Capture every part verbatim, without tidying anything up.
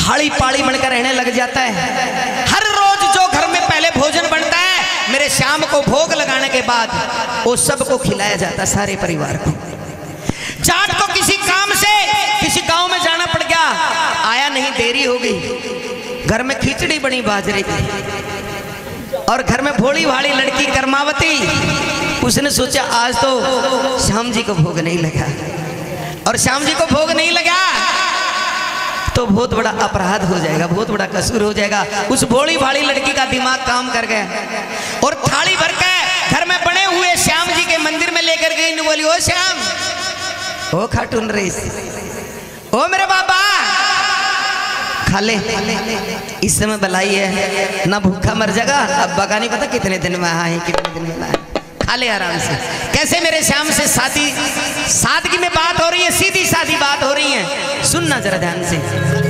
थाली पाली बनकर रहने लग जाता है। हर रोज जो घर में पहले भोजन बनता है, मेरे श्याम को भोग लगाने के बाद वो सबको खिलाया जाता, सारे परिवार को। जाट को किसी काम से किसी गांव में जाना पड़ गया, आया नहीं, देरी हो गई। घर में खिचड़ी बनी बाजरे की और घर में भोली भाली लड़की कर्मावती, उसने सोचा आज तो श्याम जी को भोग नहीं लगा, और श्याम जी को भोग नहीं लगा तो बहुत बड़ा अपराध हो जाएगा, बहुत बड़ा कसूर हो जाएगा। उस भोली भाली लड़की का दिमाग काम कर गया और थाली भर के घर में बने हुए श्याम जी के मंदिर में लेकर गई। न बोली, ओ श्याम, ओ खाटून रेस, ओ मेरे बाबा, खा ले, इस समय बलाई है, ना भूखा मर जाएगा। अब्बा का नहीं पता कितने दिन में आए, कितने दिन में आए, खा ले आराम से। कैसे मेरे श्याम से शादी, सादगी में बात हो रही है, सीधी सादी बात हो रही है, सुनना जरा ध्यान से।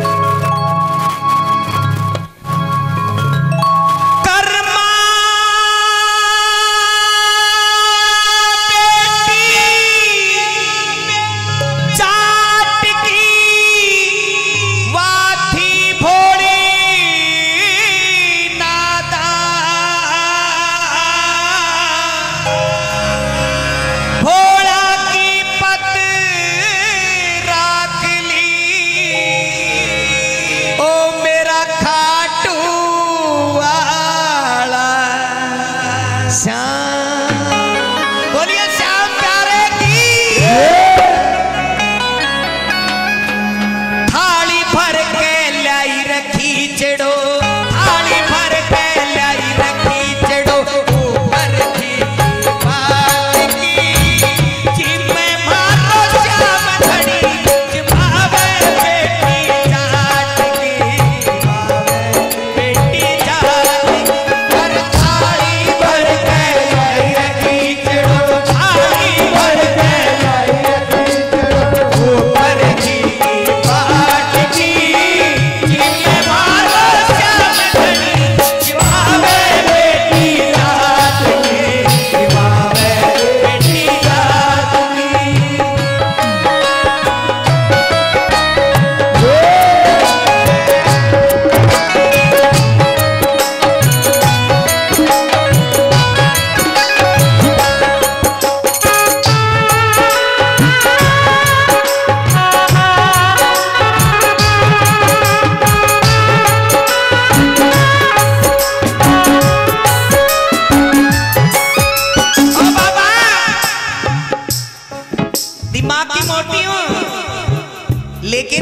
लेकिन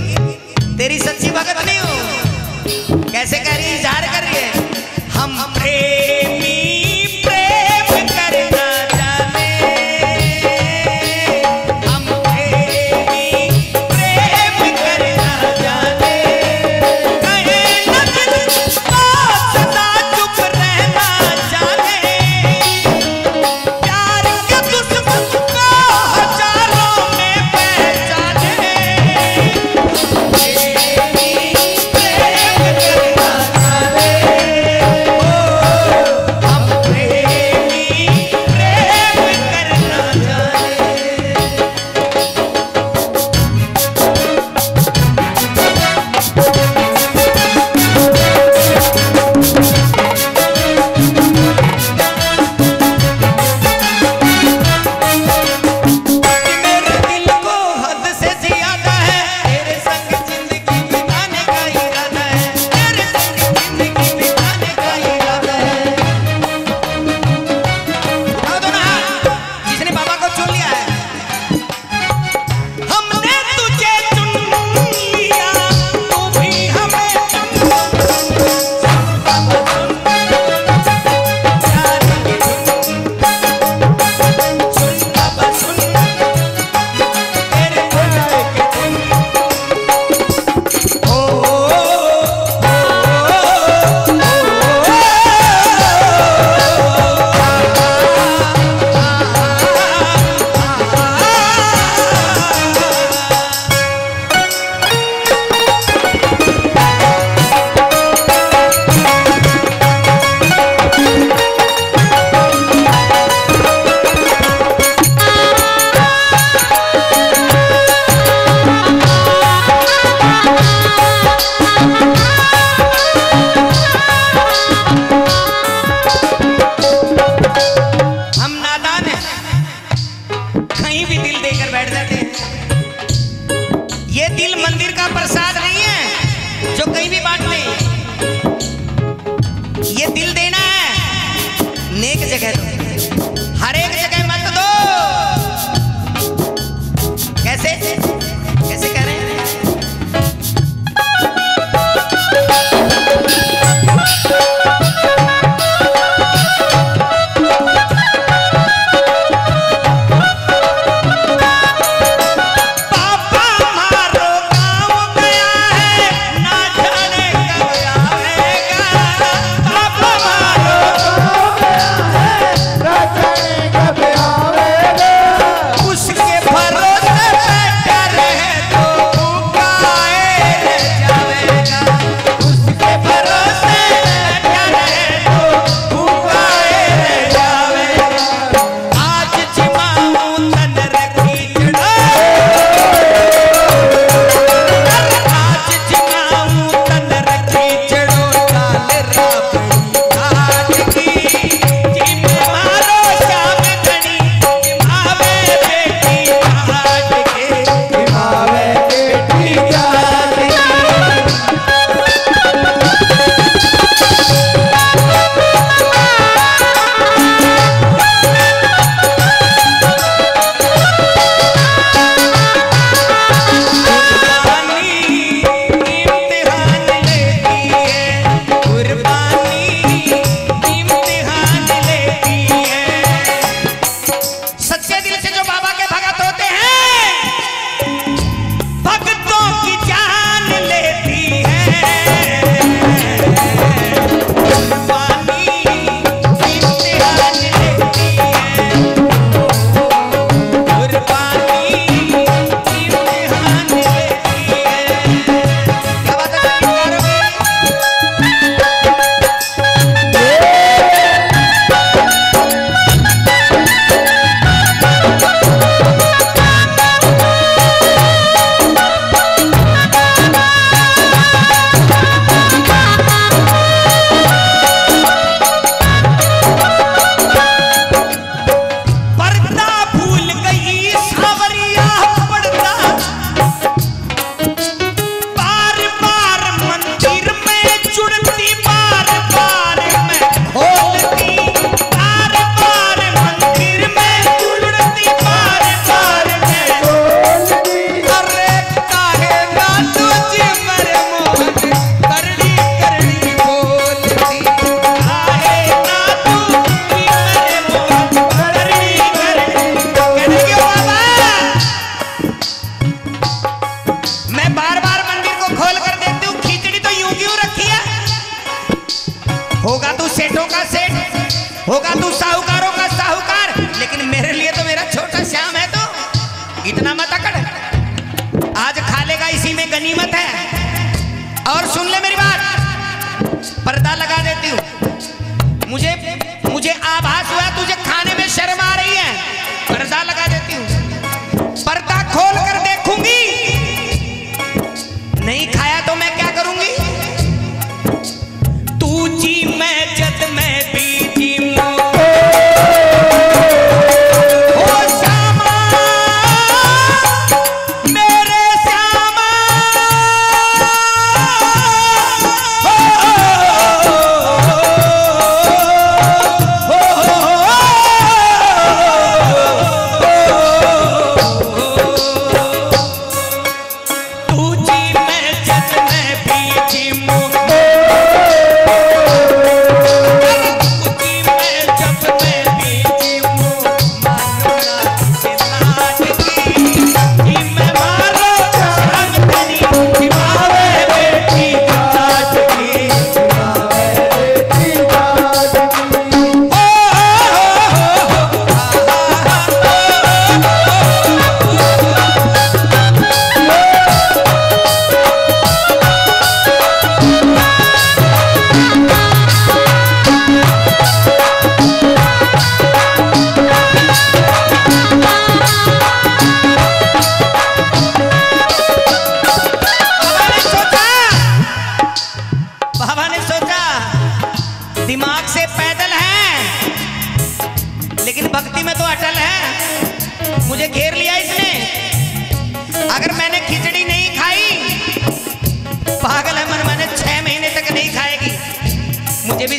तेरी सच्ची भगत नहीं हूं। कैसे कह रही है, इजहार कर रही है, हम प्रेमी प्रेम करना जाने, हम प्रेमी प्रेम करना जाने, कहे न दिल सदा चुप रहना जाने, प्यार के दुश्मन को हजारों में पहचाने। प्रेमी प्रेम करना जाने, का प्रसाद नहीं है जो कहीं भी बांटते। ये दिल देना है, नेक जगह दो, हर एक जगह मत दो। कैसे कैसे कह रहे हैं? होगा तू सेठों का सेठ, होगा तू साहूकारों का साहूकार, लेकिन मेरे लिए तो मेरा छोटा श्याम है। तो इतना मत अकड़, आज खा लेगा इसी में गनीमत है। और सुन ले मेरी बात, पर्दा लगा देती हूँ। मुझे मुझे आभास हुआ तुझे खाने में शर्म आ रही है, पर्दा लगा देती हूँ। पर्दा खोल कर देखूंगी, नहीं खाया तो मैं क्या करूंगी? तू जी मैं जद मैं भी जी ओ श्यामा मेरे श्यामा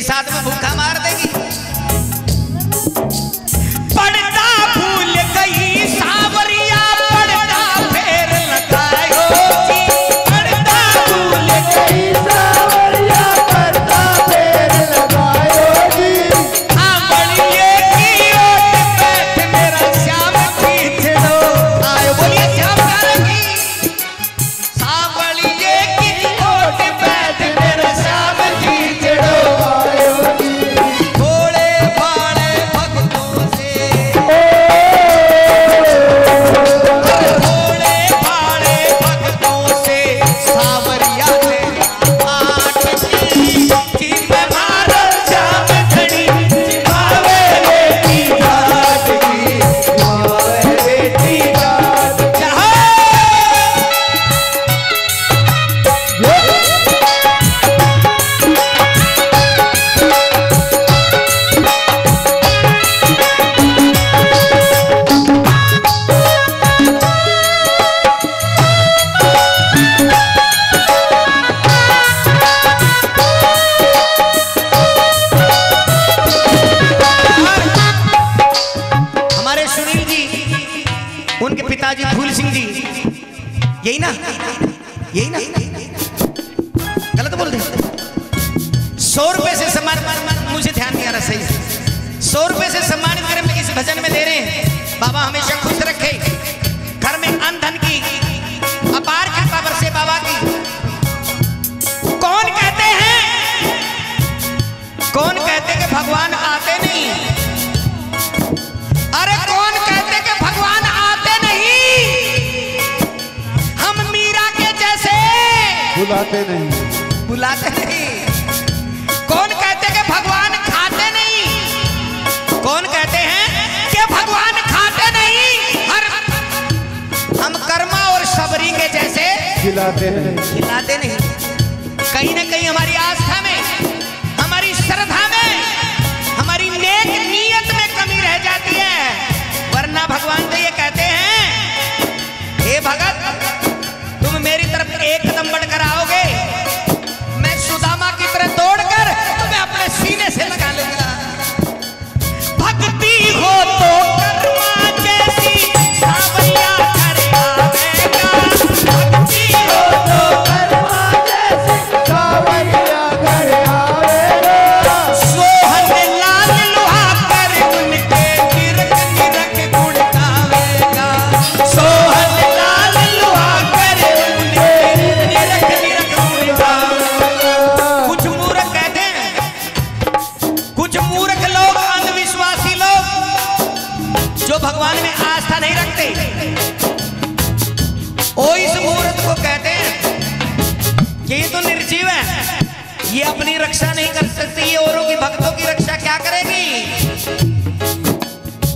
साथ में भूखा मार देगी। पड़ता भूल गई सावरिया, पड़ता फेर लगायो जी, पड़ता भूल गई सावरिया, पड़ता फेर लगायो जी। सावरिये की ओट बैठ मेरा श्याम खींचड़ो आयो, बोलिए श्याम प्यारे की। सावरिये की ओट बैठ मेरा श्याम खींचड़ो आयो जी। भोले भाले भक्तों से, भोले भाले भक्तों से सावरिया ने आठ की जीव भारत श्याम धनी, जिभावे बेटी जात की, जिभावे बेटी जात जहाँ। हमारे सुनील जी, उनके पिताजी फूल सिंह जी, यही ना, यही ना, गलत बोल दे। सौ रुपए से सम्मान, मुझे ध्यान नहीं आ रहा सही से, सौ रुपए से सम्मानित करें में इस भजन में दे रहे हैं। बाबा हमेशा खुश रखे, घर में अन्न धन की अपार कृपा बरसे बाबा की। कौन कहते हैं, कौन कहते कि भगवान आते नहीं, अरे कौन कहते कि भगवान आते नहीं, हम मीरा के जैसे बुलाते नहीं, बुलाते नहीं। कौन कहते कि भगवान खाते नहीं, कौन कहते हैं कि भगवान खाते नहीं, हर हम कर्मा और सबरी के जैसे खिलाते नहीं, खिलाते नहीं। कहीं ना कहीं हमारी आस्था में, हमारी श्रद्धा में, हमारी नेक नीयत में कमी रह जाती है। वरना भगवान तो ये कहते हैं, हे भगत तुम मेरी तरफ एक कदम बढ़कर आओगे, मैं सुदामा की तरह दौड़कर तुम्हें अपने सीने से लगा लूंगा। भक्ति हो तो कर्मा जैसी सावरिया घर आवेगा, भक्ति हो तो कर्मा जैसी सावरिया घर आवेगा। सोहन लाल लुहा कर उनके निरख निरख गुण गावेगा, सोहन लाल लुहा कर उनके निरख निरख गुण गावेगा। कुछ मूर्ख कहते हैं, कुछ मूर्ख लोग, अंधविश्वासी लोग जो भगवान में आस्था नहीं रखते, वो इस मूर्ख को कहते हैं कि ये तो निर्जीव है, ये अपनी रक्षा नहीं कर सकती, ये औरों की भक्तों की रक्षा क्या करेगी।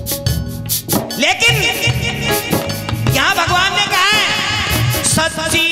लेकिन यहां भगवान ने कहा है, सच्ची